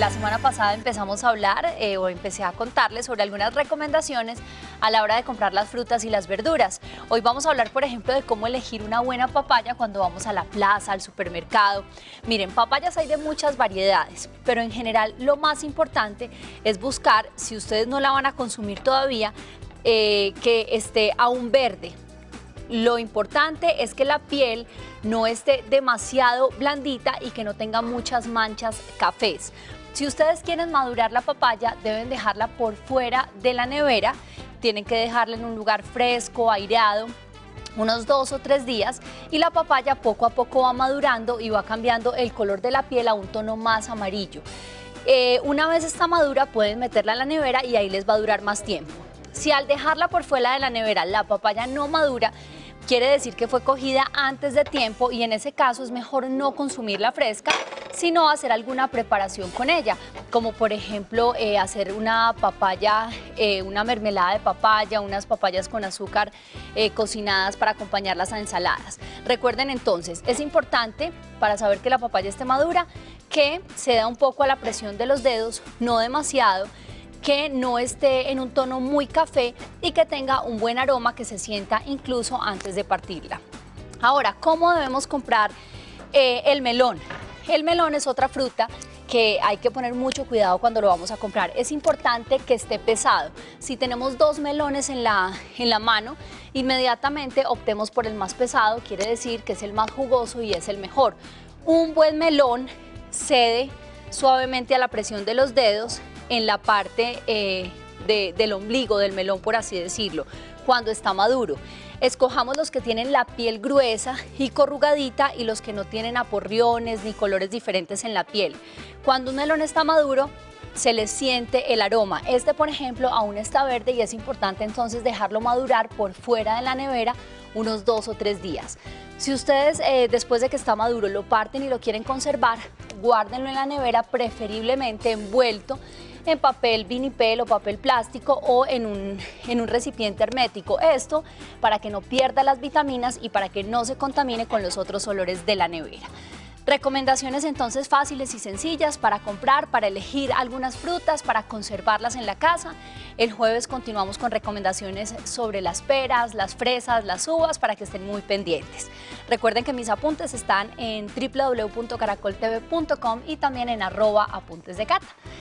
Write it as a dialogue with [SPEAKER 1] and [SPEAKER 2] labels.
[SPEAKER 1] la semana pasada empezamos a hablar o empecé a contarles sobre algunas recomendaciones a la hora de comprar las frutas y las verduras. Hoy vamos a hablar, por ejemplo, de cómo elegir una buena papaya cuando vamos a la plaza, al supermercado. Miren, papayas hay de muchas variedades, pero en general lo más importante es buscar, si ustedes no la van a consumir todavía, que esté aún verde. Lo importante es que la piel no esté demasiado blandita y que no tenga muchas manchas cafés. Si ustedes quieren madurar la papaya, deben dejarla por fuera de la nevera. Tienen que dejarla en un lugar fresco, aireado, unos 2 o 3 días, y la papaya poco a poco va madurando y va cambiando el color de la piel a un tono más amarillo. Una vez está madura, pueden meterla en la nevera y ahí les va a durar más tiempo. Si al dejarla por fuera de la nevera la papaya no madura, quiere decir que fue cogida antes de tiempo y en ese caso es mejor no consumirla fresca, sino hacer alguna preparación con ella, como por ejemplo hacer una papaya, una mermelada de papaya, unas papayas con azúcar cocinadas para acompañarlas a ensaladas. Recuerden entonces, es importante para saber que la papaya esté madura, que ceda un poco a la presión de los dedos, no demasiado, que no esté en un tono muy café y que tenga un buen aroma que se sienta incluso antes de partirla. Ahora, ¿cómo debemos comprar el melón? El melón es otra fruta que hay que poner mucho cuidado cuando lo vamos a comprar. Es importante que esté pesado. Si tenemos 2 melones en la mano, inmediatamente optemos por el más pesado, quiere decir que es el más jugoso y es el mejor. Un buen melón cede suavemente a la presión de los dedos en la parte del ombligo del melón, por así decirlo, cuando está maduro. Escojamos los que tienen la piel gruesa y corrugadita y los que no tienen aporriones ni colores diferentes en la piel. Cuando un melón está maduro, se le siente el aroma. Este, por ejemplo, aún está verde y es importante entonces dejarlo madurar por fuera de la nevera unos 2 o 3 días. Si ustedes después de que está maduro lo parten y lo quieren conservar, guárdenlo en la nevera, preferiblemente envuelto en papel vinipel o papel plástico o en un recipiente hermético. Esto para que no pierda las vitaminas y para que no se contamine con los otros olores de la nevera. Recomendaciones entonces fáciles y sencillas para comprar, para elegir algunas frutas, para conservarlas en la casa. El jueves continuamos con recomendaciones sobre las peras, las fresas, las uvas, para que estén muy pendientes. Recuerden que mis apuntes están en www.caracoltv.com y también en @apuntesdecata.